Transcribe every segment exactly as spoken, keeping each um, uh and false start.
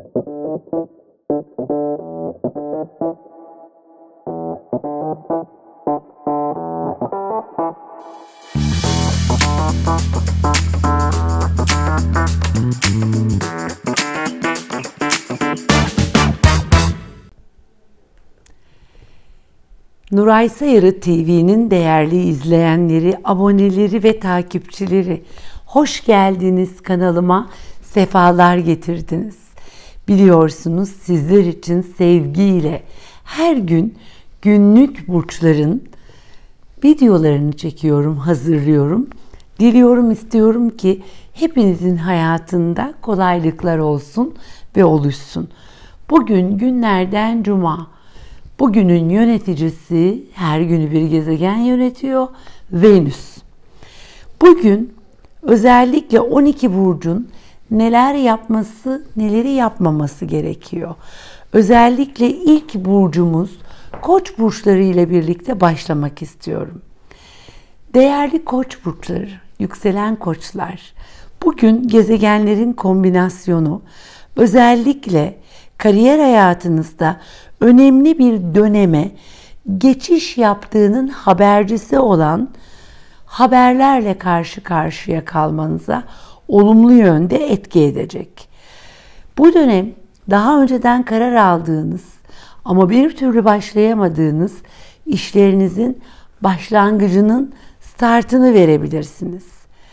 Nuray Sayarı T V'nin değerli izleyenleri, aboneleri ve takipçileri, hoş geldiniz kanalıma, sefalar getirdiniz. Biliyorsunuz sizler için sevgiyle her gün günlük burçların videolarını çekiyorum, hazırlıyorum. Diliyorum, istiyorum ki hepinizin hayatında kolaylıklar olsun ve oluşsun. Bugün günlerden cuma. Bugünün yöneticisi, her günü bir gezegen yönetiyor, Venüs. Bugün özellikle on iki burcun neler yapması, neleri yapmaması gerekiyor. Özellikle ilk burcumuz Koç burçları ile birlikte başlamak istiyorum. Değerli Koç burçları, yükselen koçlar, bugün gezegenlerin kombinasyonu özellikle kariyer hayatınızda önemli bir döneme geçiş yaptığının habercisi olan haberlerle karşı karşıya kalmanıza olumlu yönde etki edecek. Bu dönem daha önceden karar aldığınız ama bir türlü başlayamadığınız işlerinizin başlangıcının startını verebilirsiniz.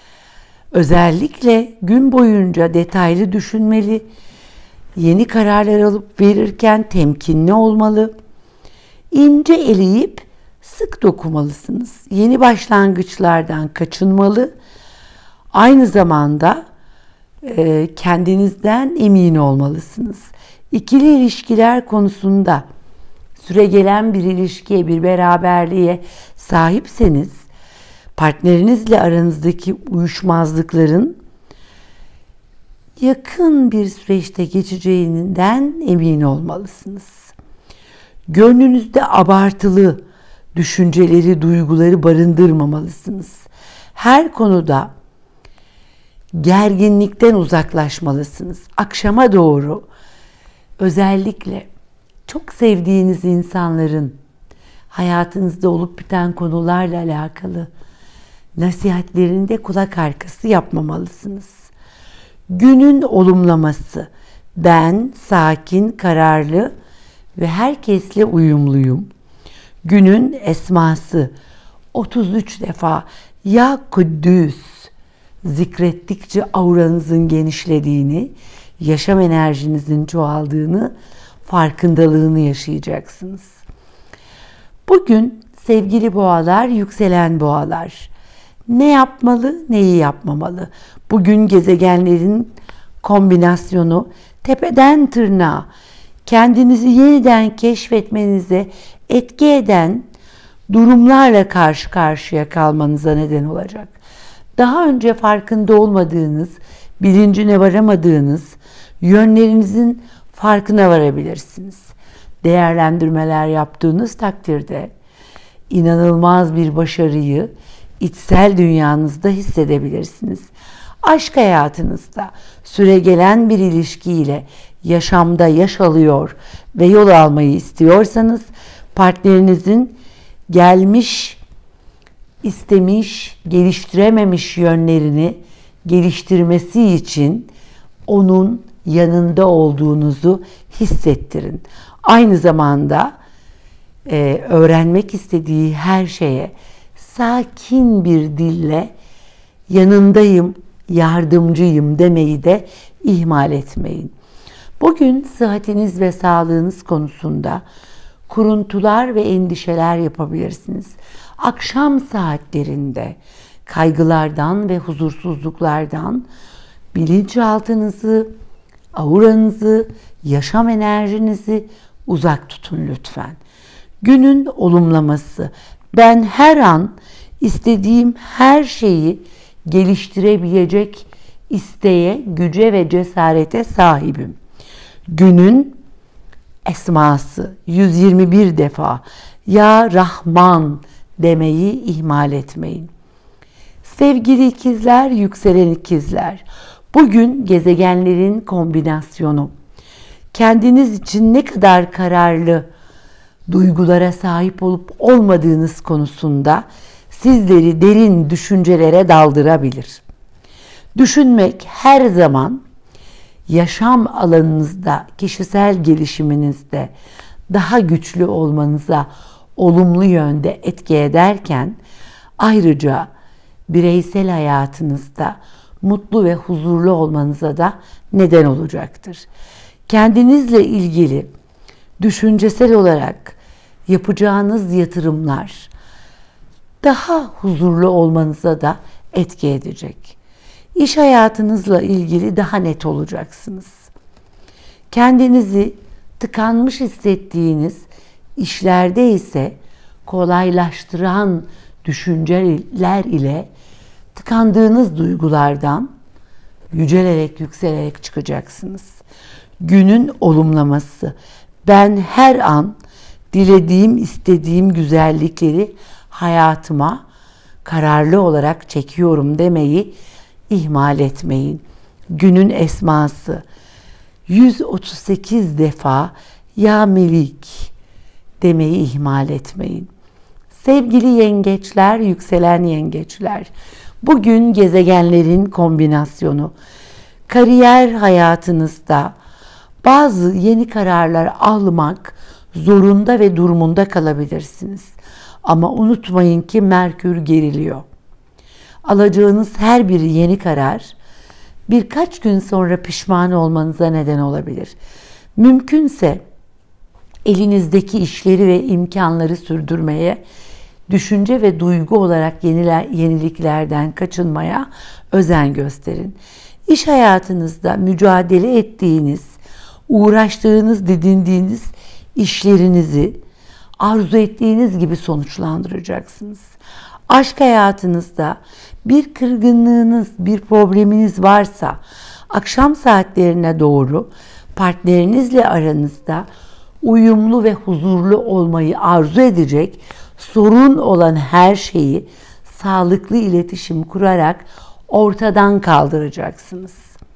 Özellikle gün boyunca detaylı düşünmeli, yeni kararlar alıp verirken temkinli olmalı, ince eleyip sık dokumalısınız. Yeni başlangıçlardan kaçınmalı, aynı zamanda e, kendinizden emin olmalısınız. İkili ilişkiler konusunda süregelen bir ilişkiye, bir beraberliğe sahipseniz, partnerinizle aranızdaki uyuşmazlıkların yakın bir süreçte geçeceğinden emin olmalısınız. Gönlünüzde abartılı düşünceleri, duyguları barındırmamalısınız. Her konuda gerginlikten uzaklaşmalısınız. Akşama doğru özellikle çok sevdiğiniz insanların hayatınızda olup biten konularla alakalı nasihatlerinde kulak arkası yapmamalısınız. Günün olumlaması: ben sakin, kararlı ve herkesle uyumluyum. Günün esması: otuz üç defa Ya Kuddüs zikrettikçe auranızın genişlediğini, yaşam enerjinizin çoğaldığını, farkındalığını yaşayacaksınız. Bugün sevgili boğalar, yükselen boğalar, ne yapmalı, neyi yapmamalı? Bugün gezegenlerin kombinasyonu tepeden tırnağa kendinizi yeniden keşfetmenize etki eden durumlarla karşı karşıya kalmanıza neden olacak. Daha önce farkında olmadığınız, bilincine varamadığınız yönlerinizin farkına varabilirsiniz. Değerlendirmeler yaptığınız takdirde inanılmaz bir başarıyı içsel dünyanızda hissedebilirsiniz. Aşk hayatınızda süregelen bir ilişkiyle yaşamda yaş alıyor ve yol almayı istiyorsanız, partnerinizin gelmiş, istemiş, geliştirememiş yönlerini geliştirmesi için onun yanında olduğunuzu hissettirin. Aynı zamanda e, öğrenmek istediği her şeye sakin bir dille yanındayım, yardımcıyım demeyi de ihmal etmeyin. Bugün sıhhatiniz ve sağlığınız konusunda kuruntular ve endişeler yapabilirsiniz. Akşam saatlerinde kaygılardan ve huzursuzluklardan bilinçaltınızı, auranızı, yaşam enerjinizi uzak tutun lütfen. Günün olumlaması: ben her an istediğim her şeyi geliştirebilecek isteğe, güce ve cesarete sahibim. Günün esması: yüz yirmi bir defa Ya Rahman demeyi ihmal etmeyin. Sevgili ikizler, yükselen ikizler, bugün gezegenlerin kombinasyonu kendiniz için ne kadar kararlı duygulara sahip olup olmadığınız konusunda sizleri derin düşüncelere daldırabilir. Düşünmek her zaman yaşam alanınızda, kişisel gelişiminizde daha güçlü olmanıza olumlu yönde etki ederken, ayrıca bireysel hayatınızda mutlu ve huzurlu olmanıza da neden olacaktır. Kendinizle ilgili düşüncesel olarak yapacağınız yatırımlar daha huzurlu olmanıza da etki edecek. İş hayatınızla ilgili daha net olacaksınız. Kendinizi tıkanmış hissettiğiniz işlerde ise kolaylaştıran düşünceler ile tıkandığınız duygulardan yücelerek, yükselerek çıkacaksınız. Günün olumlaması. Ben her an dilediğim, istediğim güzellikleri hayatıma kararlı olarak çekiyorum demeyi ihmal etmeyin. Günün esması. yüz otuz sekiz defa ya Melik demeyi ihmal etmeyin. Sevgili yengeçler, yükselen yengeçler, bugün gezegenlerin kombinasyonu. Kariyer hayatınızda bazı yeni kararlar almak zorunda ve durumunda kalabilirsiniz. Ama unutmayın ki Merkür geriliyor. Alacağınız her bir yeni karar birkaç gün sonra pişman olmanıza neden olabilir. Mümkünse elinizdeki işleri ve imkanları sürdürmeye, düşünce ve duygu olarak yeniler, yeniliklerden kaçınmaya özen gösterin. İş hayatınızda mücadele ettiğiniz, uğraştığınız, didindiğiniz işlerinizi arzu ettiğiniz gibi sonuçlandıracaksınız. Aşk hayatınızda bir kırgınlığınız, bir probleminiz varsa akşam saatlerine doğru partnerinizle aranızda uyumlu ve huzurlu olmayı arzu edecek, sorun olan her şeyi sağlıklı iletişim kurarak ortadan kaldıracaksınız.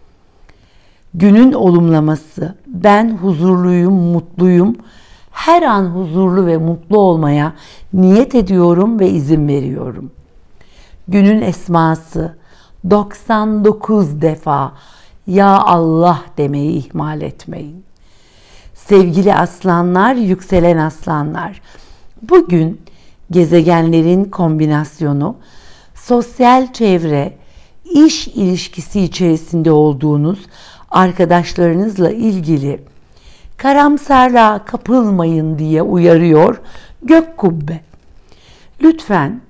Günün olumlaması. Ben huzurluyum, mutluyum. Her an huzurlu ve mutlu olmaya niyet ediyorum ve izin veriyorum. Günün esması. doksan dokuz defa ya Allah demeyi ihmal etmeyin. Sevgili aslanlar, yükselen aslanlar, bugün gezegenlerin kombinasyonu, sosyal çevre, iş ilişkisi içerisinde olduğunuz arkadaşlarınızla ilgili karamsarlığa kapılmayın diye uyarıyor Gök Kubbe. Lütfen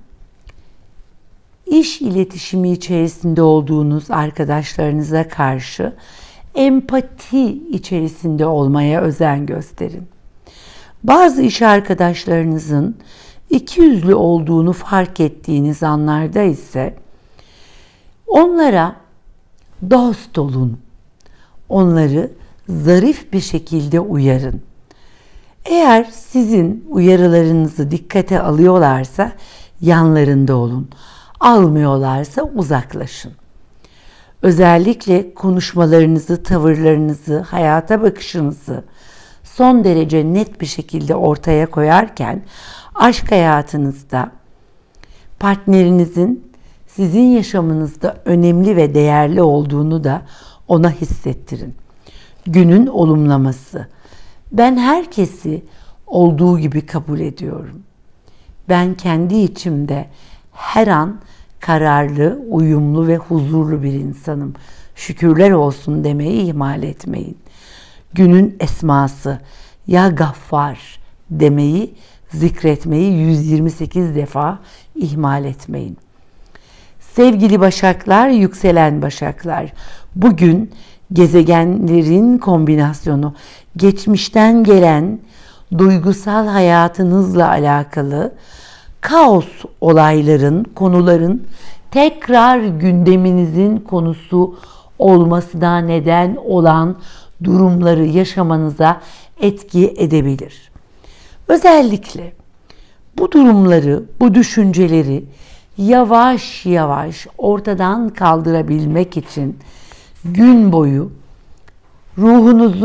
iş iletişimi içerisinde olduğunuz arkadaşlarınıza karşı empati içerisinde olmaya özen gösterin. Bazı iş arkadaşlarınızın ikiyüzlü olduğunu fark ettiğiniz anlarda ise onlara dost olun. Onları zarif bir şekilde uyarın. Eğer sizin uyarılarınızı dikkate alıyorlarsa yanlarında olun. Almıyorlarsa uzaklaşın. Özellikle konuşmalarınızı, tavırlarınızı, hayata bakışınızı son derece net bir şekilde ortaya koyarken aşk hayatınızda partnerinizin sizin yaşamınızda önemli ve değerli olduğunu da ona hissettirin. Günün olumlaması. Ben herkesi olduğu gibi kabul ediyorum. Ben kendi içimde her an kararlı, uyumlu ve huzurlu bir insanım. Şükürler olsun demeyi ihmal etmeyin. Günün esması. Ya Gaffar demeyi, zikretmeyi yüz yirmi sekiz defa ihmal etmeyin. Sevgili Başaklar, yükselen Başaklar, bugün gezegenlerin kombinasyonu, geçmişten gelen duygusal hayatınızla alakalı kaos olayların, konuların tekrar gündeminizin konusu olmasına neden olan durumları yaşamanıza etki edebilir. Özellikle bu durumları, bu düşünceleri yavaş yavaş ortadan kaldırabilmek için gün boyu ruhunuzu,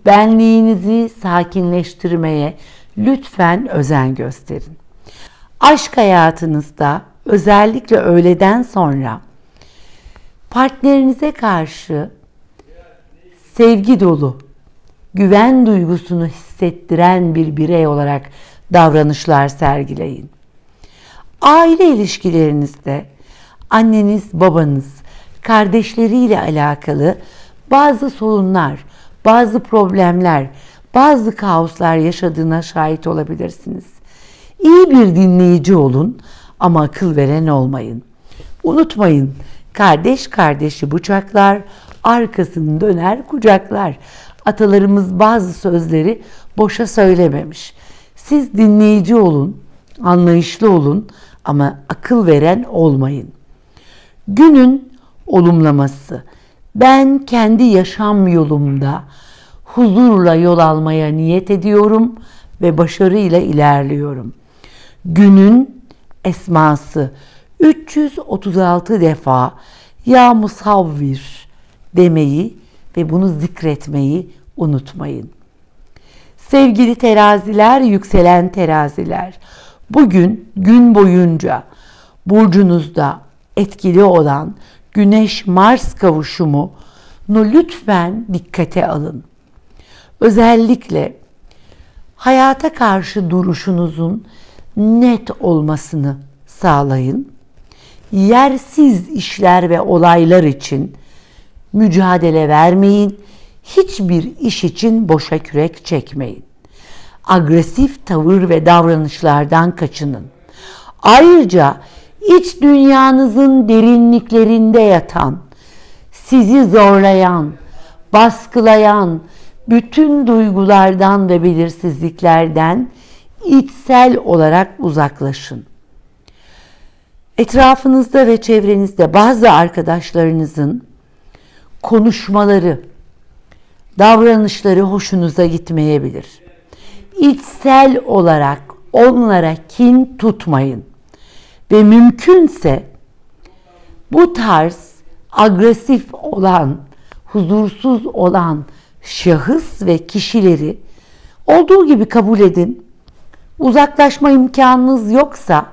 benliğinizi sakinleştirmeye lütfen özen gösterin. Aşk hayatınızda özellikle öğleden sonra partnerinize karşı sevgi dolu, güven duygusunu hissettiren bir birey olarak davranışlar sergileyin. Aile ilişkilerinizde anneniz, babanız, kardeşleriyle alakalı bazı sorunlar, bazı problemler, bazı kaoslar yaşadığına şahit olabilirsiniz. İyi bir dinleyici olun ama akıl veren olmayın. Unutmayın, kardeş kardeşi bıçaklar, arkasını döner kucaklar. Atalarımız bazı sözleri boşa söylememiş. Siz dinleyici olun, anlayışlı olun ama akıl veren olmayın. Günün olumlaması. Ben kendi yaşam yolumda huzurla yol almaya niyet ediyorum ve başarıyla ilerliyorum. Günün esması. üç yüz otuz altı defa ya musavvir demeyi ve bunu zikretmeyi unutmayın. Sevgili teraziler, yükselen teraziler, bugün gün boyunca burcunuzda etkili olan Güneş-Mars kavuşumunu lütfen dikkate alın. Özellikle hayata karşı duruşunuzun net olmasını sağlayın. Yersiz işler ve olaylar için mücadele vermeyin. Hiçbir iş için boşa kürek çekmeyin. Agresif tavır ve davranışlardan kaçının. Ayrıca iç dünyanızın derinliklerinde yatan, sizi zorlayan, baskılayan bütün duygulardan ve belirsizliklerden içsel olarak uzaklaşın. Etrafınızda ve çevrenizde bazı arkadaşlarınızın konuşmaları, davranışları hoşunuza gitmeyebilir. İçsel olarak onlara kin tutmayın ve mümkünse bu tarz agresif olan, huzursuz olan şahıs ve kişileri olduğu gibi kabul edin. Uzaklaşma imkanınız yoksa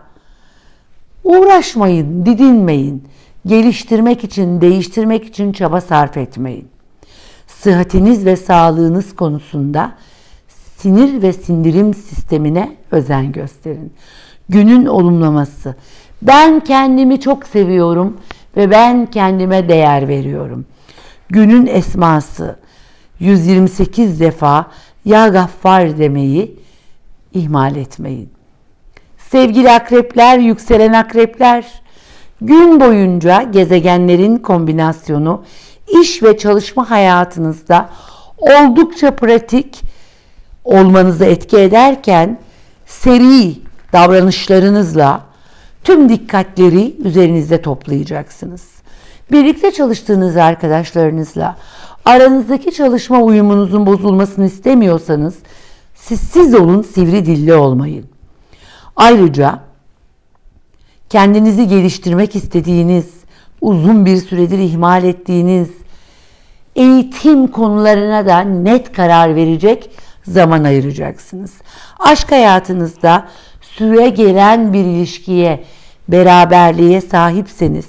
uğraşmayın, didinmeyin. Geliştirmek için, değiştirmek için çaba sarf etmeyin. Sıhhatiniz ve sağlığınız konusunda sinir ve sindirim sistemine özen gösterin. Günün olumlaması. Ben kendimi çok seviyorum ve ben kendime değer veriyorum. Günün esması. yüz yirmi sekiz defa ya Gaffar demeyi ihmal etmeyin. Sevgili akrepler, yükselen akrepler, gün boyunca gezegenlerin kombinasyonu iş ve çalışma hayatınızda oldukça pratik olmanıza etki ederken seri davranışlarınızla tüm dikkatleri üzerinizde toplayacaksınız. Birlikte çalıştığınız arkadaşlarınızla aranızdaki çalışma uyumunuzun bozulmasını istemiyorsanız siz siz olun, sivri dilli olmayın. Ayrıca kendinizi geliştirmek istediğiniz, uzun bir süredir ihmal ettiğiniz eğitim konularına da net karar verecek zaman ayıracaksınız. Aşk hayatınızda süre gelen bir ilişkiye, beraberliğe sahipseniz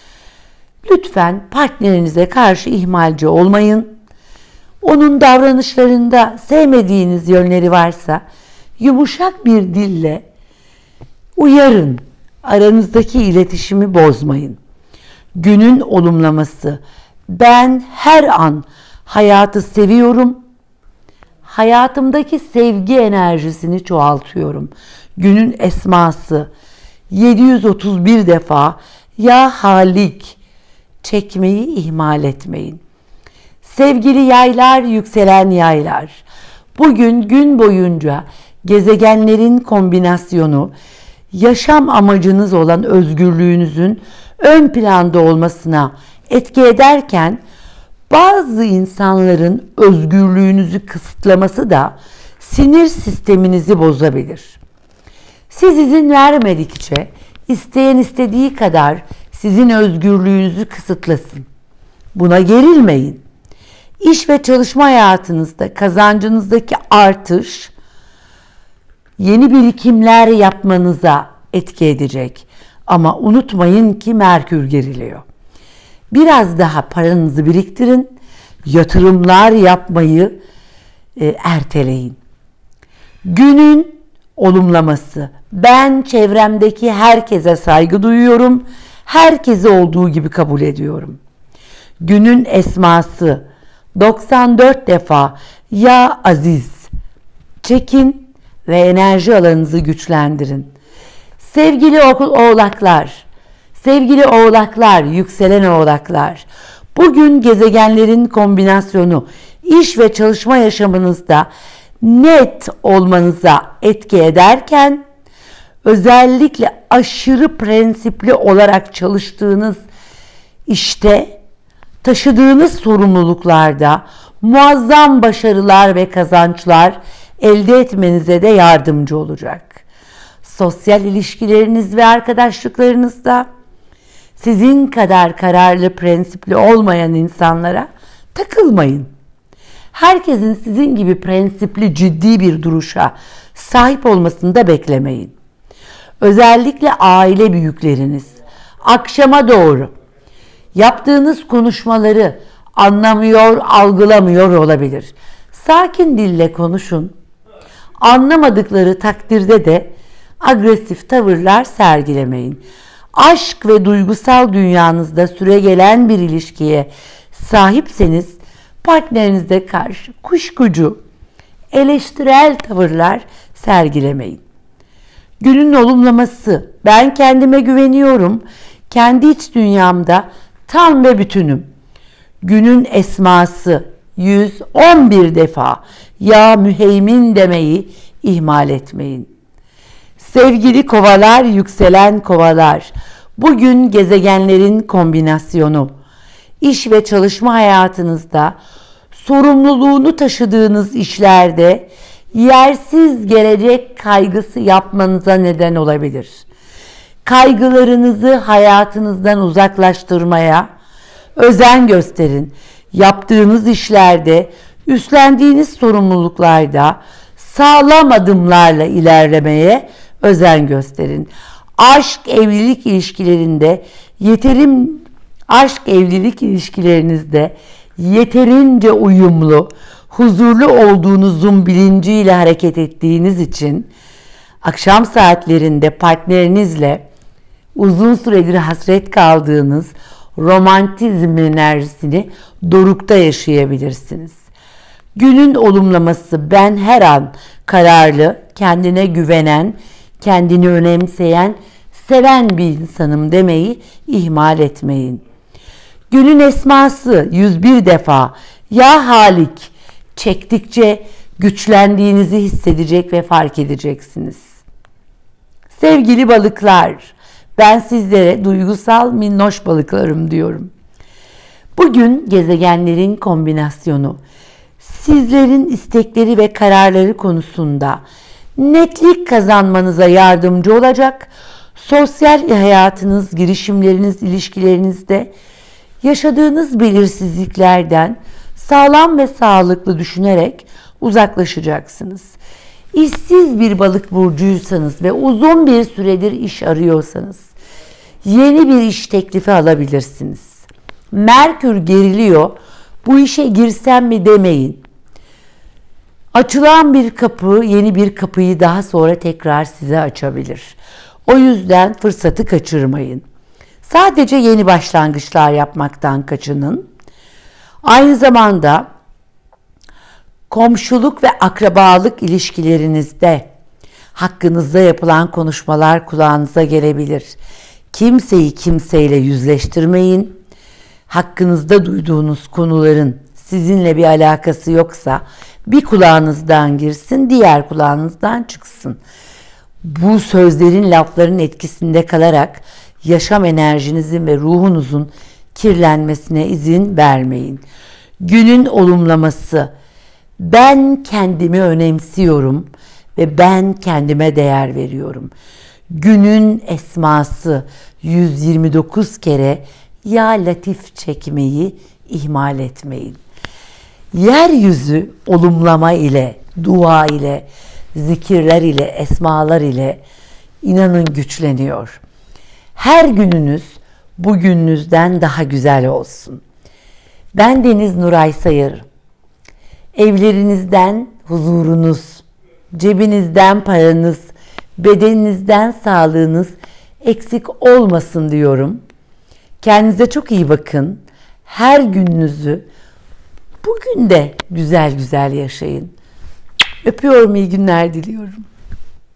lütfen partnerinize karşı ihmalci olmayın. Onun davranışlarında sevmediğiniz yönleri varsa yumuşak bir dille uyarın. Aranızdaki iletişimi bozmayın. Günün olumlaması. Ben her an hayatı seviyorum. Hayatımdaki sevgi enerjisini çoğaltıyorum. Günün esması. yedi yüz otuz bir defa ya Halik çekmeyi ihmal etmeyin. Sevgili yaylar, yükselen yaylar. Bugün gün boyunca gezegenlerin kombinasyonu yaşam amacınız olan özgürlüğünüzün ön planda olmasına etki ederken bazı insanların özgürlüğünüzü kısıtlaması da sinir sisteminizi bozabilir. Siz izin vermedikçe isteyen istediği kadar sizin özgürlüğünüzü kısıtlasın. Buna gerilmeyin. İş ve çalışma hayatınızda kazancınızdaki artış yeni birikimler yapmanıza etki edecek. Ama unutmayın ki Merkür geriliyor. Biraz daha paranızı biriktirin, yatırımlar yapmayı e, erteleyin. Günün olumlaması. Ben çevremdeki herkese saygı duyuyorum. Herkesi olduğu gibi kabul ediyorum. Günün esması. doksan dört defa ya aziz. Çekin ve enerji alanınızı güçlendirin. Sevgili oğlaklar, sevgili oğlaklar, yükselen oğlaklar. Bugün gezegenlerin kombinasyonu iş ve çalışma yaşamınızda net olmanıza etki ederken, özellikle aşırı prensipli olarak çalıştığınız işte, taşıdığınız sorumluluklarda muazzam başarılar ve kazançlar elde etmenize de yardımcı olacak. Sosyal ilişkileriniz ve arkadaşlıklarınızda sizin kadar kararlı, prensipli olmayan insanlara takılmayın. Herkesin sizin gibi prensipli, ciddi bir duruşa sahip olmasını da beklemeyin. Özellikle aile büyükleriniz akşama doğru yaptığınız konuşmaları anlamıyor, algılamıyor olabilir. Sakin dille konuşun. Anlamadıkları takdirde de agresif tavırlar sergilemeyin. Aşk ve duygusal dünyanızda süregelen bir ilişkiye sahipseniz partnerinize karşı kuşkucu, eleştirel tavırlar sergilemeyin. Günün olumlaması. Ben kendime güveniyorum. Kendi iç dünyamda tam ve bütünüm. Günün esması. yüz on bir defa ya müheymin demeyi ihmal etmeyin. Sevgili kovalar, yükselen kovalar. Bugün gezegenlerin kombinasyonu. İş ve çalışma hayatınızda sorumluluğunu taşıdığınız işlerde yersiz gelecek kaygısı yapmanıza neden olabilir. Kaygılarınızı hayatınızdan uzaklaştırmaya özen gösterin. Yaptığınız işlerde, üstlendiğiniz sorumluluklarda sağlam adımlarla ilerlemeye özen gösterin. Aşk, evlilik ilişkilerinde yeterim aşk, evlilik ilişkilerinizde yeterince uyumlu, huzurlu olduğunuzun bilinciyle hareket ettiğiniz için akşam saatlerinde partnerinizle uzun süredir hasret kaldığınız romantizm enerjisini dorukta yaşayabilirsiniz. Günün olumlaması. Ben her an kararlı, kendine güvenen, kendini önemseyen, seven bir insanım demeyi ihmal etmeyin. Günün esması. yüz bir defa ya Halik. Çektikçe güçlendiğinizi hissedecek ve fark edeceksiniz. Sevgili balıklar, ben sizlere duygusal minnoş balıklarım diyorum. Bugün gezegenlerin kombinasyonu sizlerin istekleri ve kararları konusunda netlik kazanmanıza yardımcı olacak. Sosyal hayatınız, girişimleriniz, ilişkilerinizde yaşadığınız belirsizliklerden sağlam ve sağlıklı düşünerek uzaklaşacaksınız. İşsiz bir balık burcuysanız ve uzun bir süredir iş arıyorsanız yeni bir iş teklifi alabilirsiniz. Merkür geriliyor. Bu işe girsem mi demeyin. Açılan bir kapı yeni bir kapıyı daha sonra tekrar size açabilir. O yüzden fırsatı kaçırmayın. Sadece yeni başlangıçlar yapmaktan kaçının. Aynı zamanda komşuluk ve akrabalık ilişkilerinizde hakkınızda yapılan konuşmalar kulağınıza gelebilir. Kimseyi kimseyle yüzleştirmeyin. Hakkınızda duyduğunuz konuların sizinle bir alakası yoksa bir kulağınızdan girsin, diğer kulağınızdan çıksın. Bu sözlerin, lafların etkisinde kalarak yaşam enerjinizin ve ruhunuzun kirlenmesine izin vermeyin. Günün olumlaması. Ben kendimi önemsiyorum ve ben kendime değer veriyorum. Günün esması. yüz yirmi dokuz kere ya Latif çekmeyi ihmal etmeyin. Yeryüzü olumlama ile, dua ile, zikirler ile, esmalar ile inanın güçleniyor. Her gününüz bugününüzden daha güzel olsun. Ben Deniz Nuray Sayarı. Evlerinizden huzurunuz, cebinizden paranız, bedeninizden sağlığınız eksik olmasın diyorum. Kendinize çok iyi bakın. Her gününüzü bugün de güzel güzel yaşayın. Öpüyorum, iyi günler diliyorum.